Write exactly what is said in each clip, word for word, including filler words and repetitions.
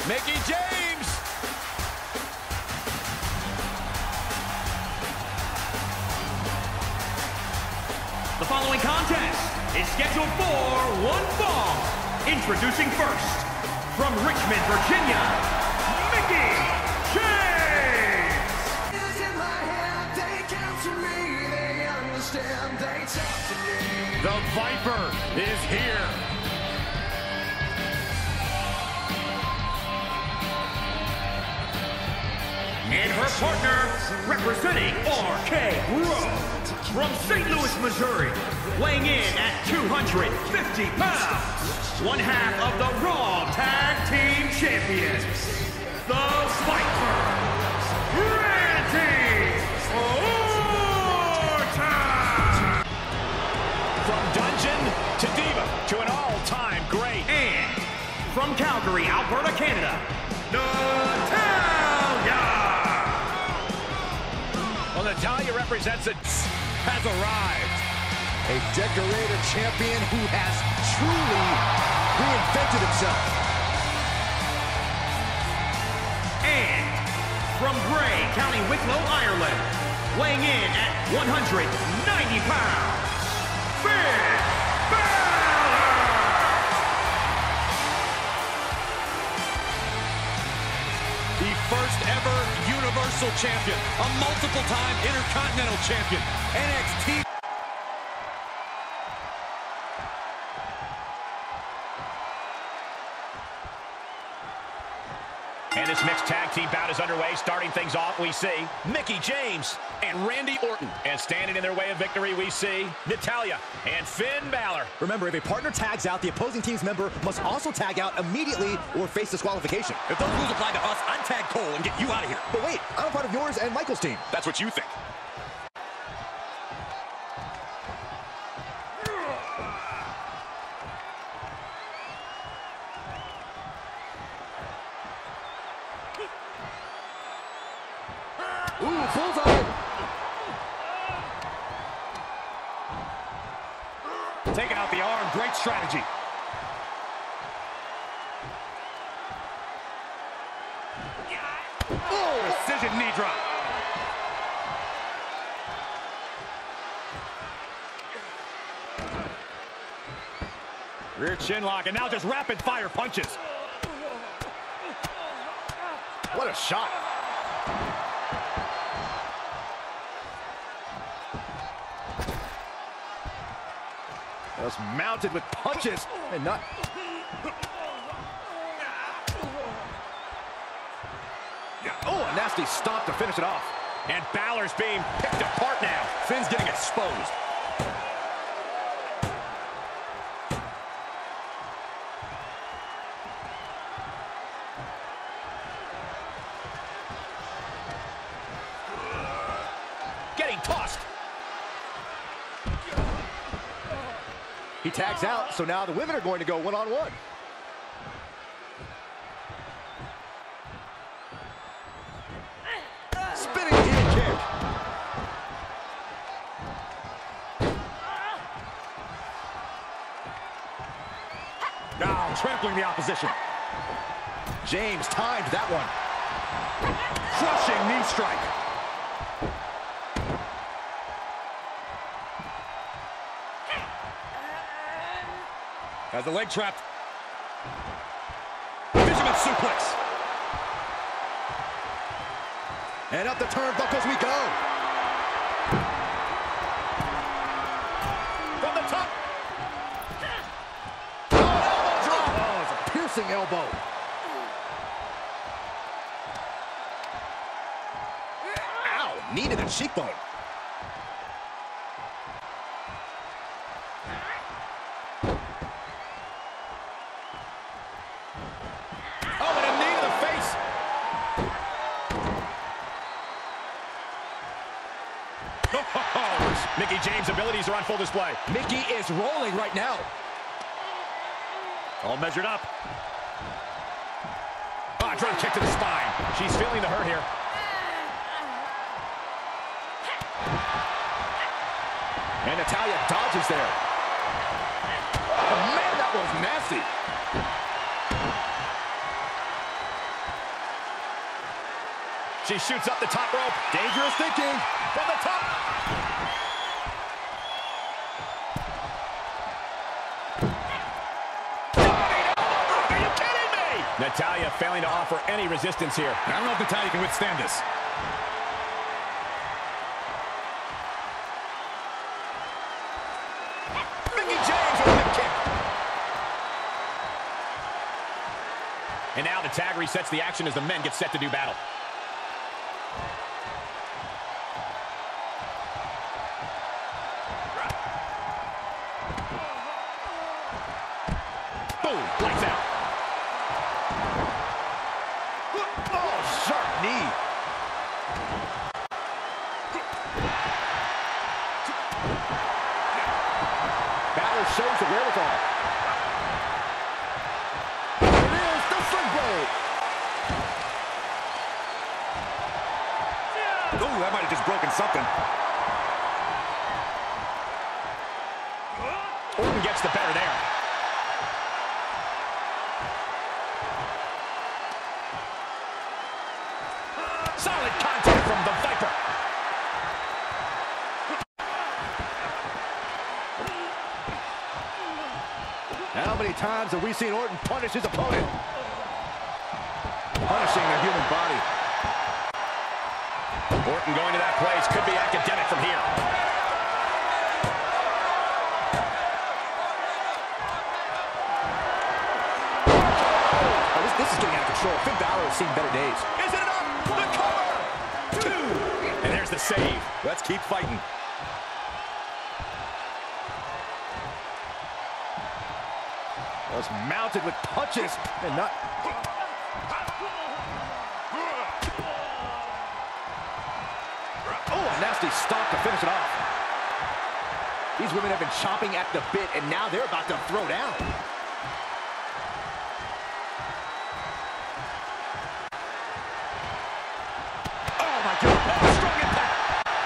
Mickie James. The following contest is scheduled for one fall. Introducing first, from Richmond, Virginia, Mickie James. The Viper is here. And her partner, representing R K Bro. From Saint Louis, Missouri, weighing in at two hundred fifty pounds, one half of the Raw Tag Team Champions, the Viper, Randy Orton! From Dungeon to Diva to an all-time great. And from Calgary, Alberta, Canada, Natalya! Well, Natalya represents it. Has arrived. A decorated champion who has truly reinvented himself. And from Bray, County Wicklow, Ireland, weighing in at one hundred ninety pounds, Finn Balor! The first ever Universal Champion, a multiple-time Intercontinental Champion, N X T. And this mixed tag team bout is underway. Starting things off, we see Mickie James and Randy Orton. And standing in their way of victory, we see Natalya and Finn Balor. Remember, if a partner tags out, the opposing team's member must also tag out immediately or face disqualification. If those rules apply to us, I'd tag Cole and get you out of here. But wait, I'm a part of yours and Michael's team. That's what you think. Ooh, bullseye! Taking out the arm, great strategy. Oh, precision knee drop. Rear chin lock, and now just rapid fire punches. What a shot. Just mounted with punches and not. Oh, a nasty stomp to finish it off. And Balor's being picked apart now. Finn's getting exposed. Getting tossed. He tags out, so now the women are going to go one-on-one. Spinning heel kick. Now trampling the opposition. James timed that one. Crushing knee strike. Has the leg trapped. Fisherman suplex. And up the turnbuckles we go. From the top. Oh, elbow drop. Oh, it's a piercing elbow. Ow, knee to the cheekbone. Mickie James' abilities are on full display. Mickie is rolling right now. All measured up. Ah, oh, drop kick to the spine. She's feeling the hurt here. And Natalya dodges there. Oh, man, that was nasty. he shoots up the top rope. Dangerous thinking. From the top. Are you kidding me? Natalya failing to offer any resistance here. I don't know if Natalya can withstand this. Mickie James with a hip kick. And now the tag resets the action as the men get set to do battle. Boom, lights out. Oh, sharp knee. Balor shows the wherewithal. It is the Sling Blade. Ooh, that might have just broken something. Orton gets the better there. Solid contact from the Viper. How many times have we seen Orton punish his opponent? Punishing the human body. Orton going to that place could be academic from here. Oh, this, this is getting out of control. Finn Balor has seen better days. Is it enough? The cover! Two! And there's the save. Let's keep fighting. Was mounted with punches and not... Oh, a nasty stomp to finish it off. These women have been chomping at the bit, and now they're about to throw down. Oh, my God. Oh, strong impact.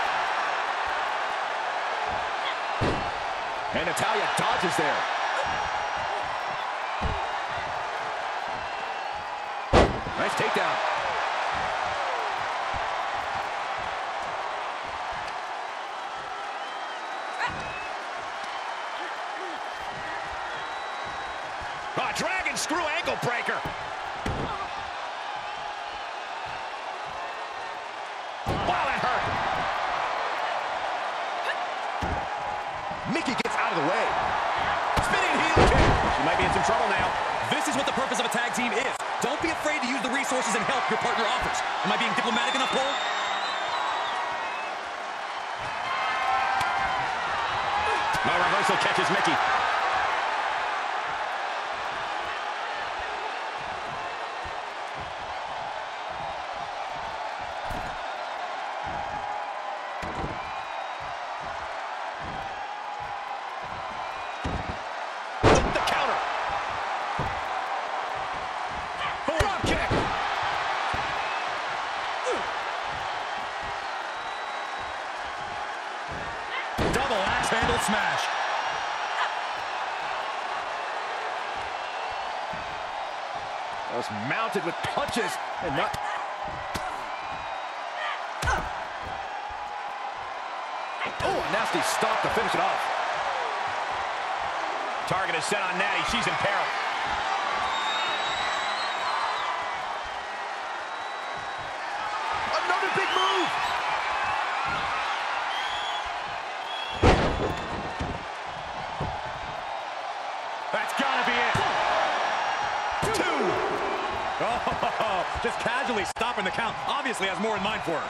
And Natalya dodges there. Nice takedown. A dragon screw ankle breaker. Wow, that hurt. Mickie gets out of the way. Spinning heel kick. She might be in some trouble now. This is what the purpose of a tag team is. Don't be afraid to use the resources and help your partner offers. Am I being diplomatic enough, Cole? No reversal catches Mickie. The counter. Drop kick. Double axe handle smash. Was mounted with punches and not... Oh, a nasty stomp to finish it off. Target is set on Natty. She's in peril. Another big move. That's gotta be it. Two. Oh, just casually stopping the count. Obviously has more in mind for her.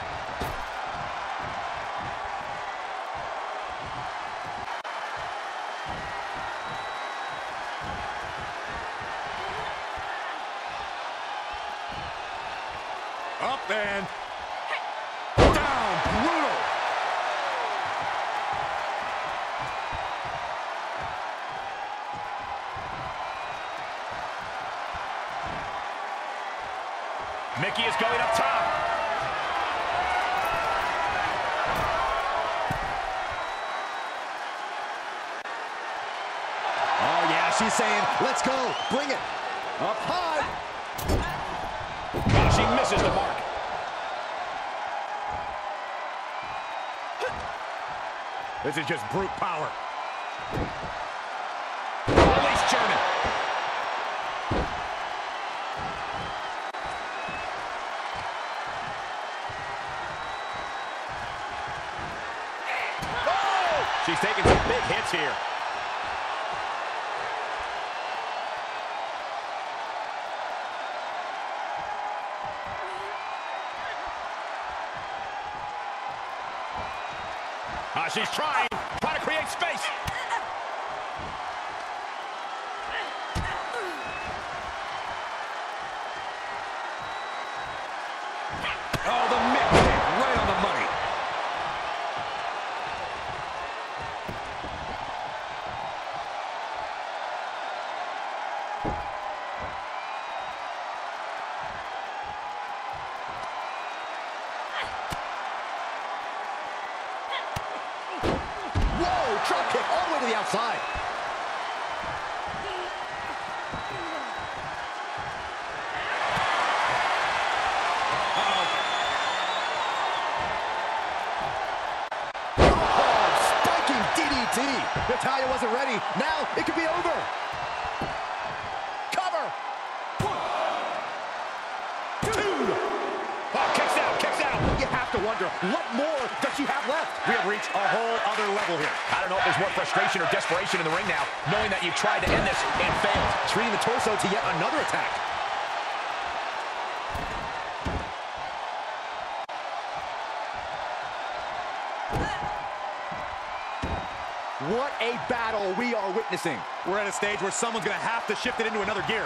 Up and down, brutal. Mickie is going up top. Oh, yeah, she's saying, let's go, bring it. Up high. Oh, she misses the mark. This is just brute power. Release German. Oh! She's taking some big hits here. Uh, she's trying, trying to create space. Oh, the mix kick right on the money. Whoa, drop kick all the way to the outside. Natalya wasn't ready. Now it could be over. Cover. One. Two. Oh, kicks out, kicks out. You have to wonder, what more does she have left? We have reached a whole other level here. I don't know if there's more frustration or desperation in the ring now, knowing that you've tried to end this and failed. Treating the torso to yet another attack. What a battle we are witnessing. We're at a stage where someone's going to have to shift it into another gear.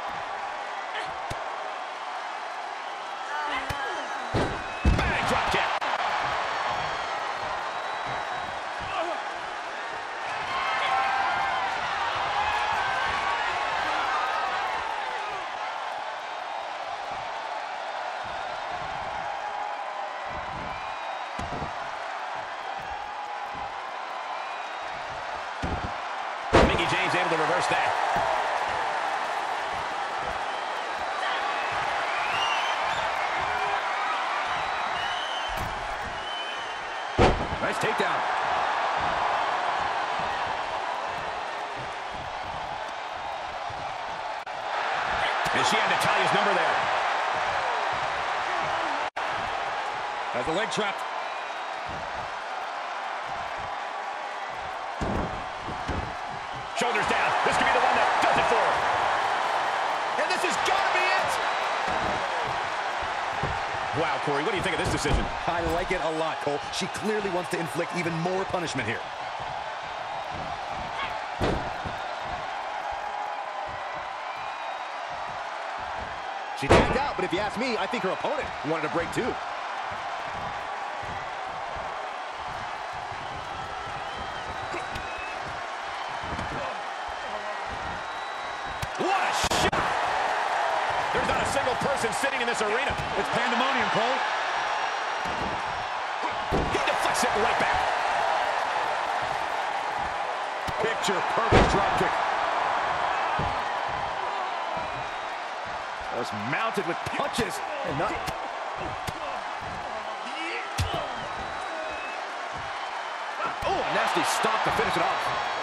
Bang, drop kick. Mickie James able to reverse that. Nice takedown. And she had Natalya's number there. Has the leg trapped. Shoulders down. This could be the one that does it for her. And this has got to be it. Wow, Corey, what do you think of this decision? I like it a lot, Cole. She clearly wants to inflict even more punishment here. She tapped out, but if you ask me, I think her opponent wanted a break too. What a shot! There's not a single person sitting in this arena. It's pandemonium, Cole. He deflects it right back. Picture perfect drop kick. Was mounted with punches and not. Oh, a nasty stop to finish it off.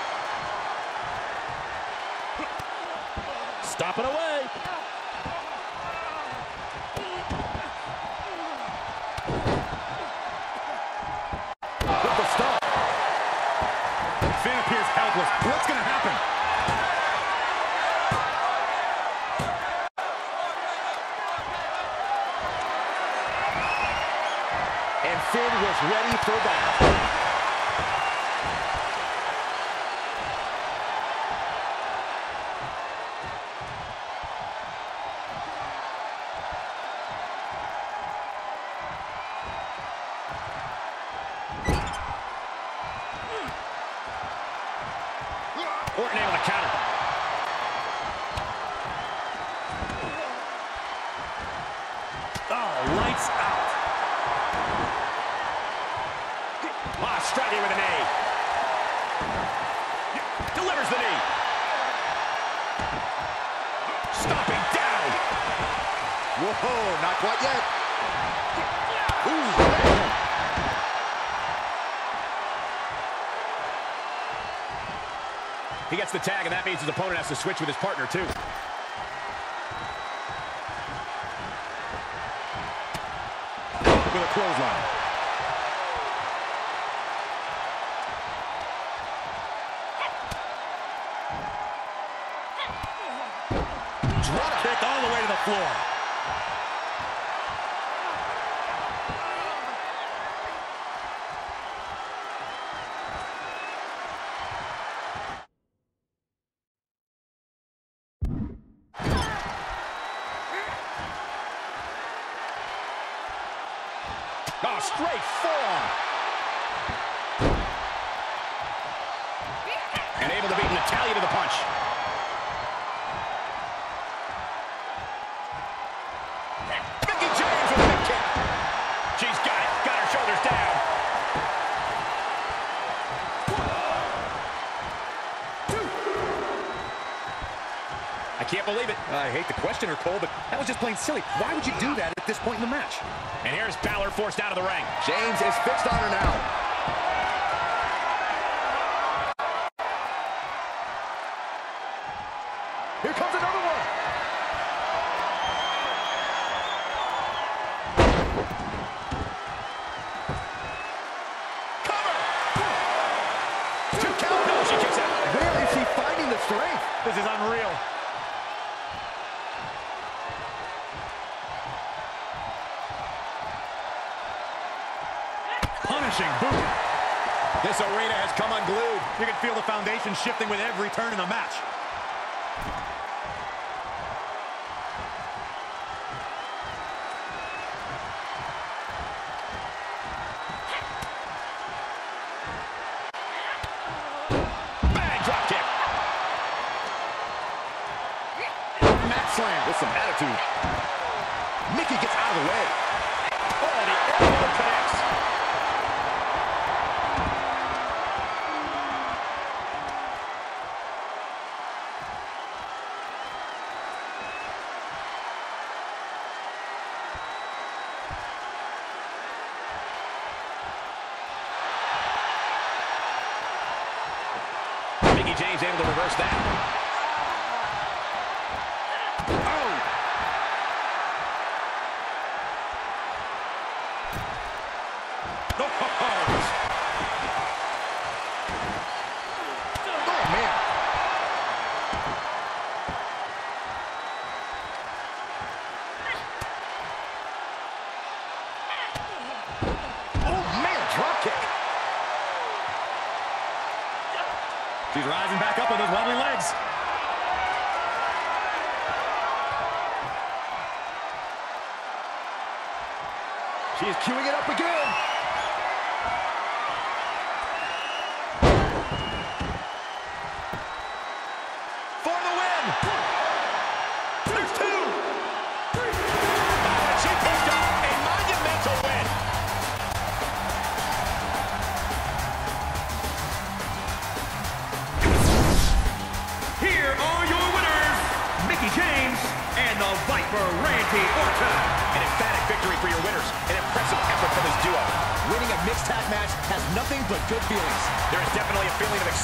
Stop it away. With the stop. Finn appears helpless. What's going to happen? And Finn was ready for that. Orton able to counter. Oh, lights out. Ah, striking with a knee. Delivers the knee. Stomping down. Whoa, not quite yet. Ooh. He gets the tag, and that means his opponent has to switch with his partner, too. With a clothesline. Drop kick all the way to the floor. Oh, straight forearm. And able to beat Natalya to the punch. Mickie James with a big kick. She's got it. Got her shoulders down. I can't believe it. I hate to question her, Cole, but that was just plain silly. Why would you do that at this point in the match? And here's Balor forced out of the ring. James is fixed on her now. Here comes another one. Cover. Two count. No, she kicks out. Where is she finding the strength? This is unreal. Punishing boot. This arena has come unglued. You can feel the foundation shifting with every turn in the match. Bang, drop kick. Mat slam with some attitude. Mickie gets out of the way. Oh, the elbow connects. Mickie James able to reverse that. Oh! Oh, man. Oh, man, drop kick. She's rising back up with those wobbly legs. She is queuing it up again. For the win! There's two! Oh, and she picked up a monumental win! Here are your winners, Mickie James and the Viper, Randy Orton. An emphatic victory for your winners. An impressive effort from this duo. Winning a mixed tag match has nothing but good feelings. There is definitely a feeling of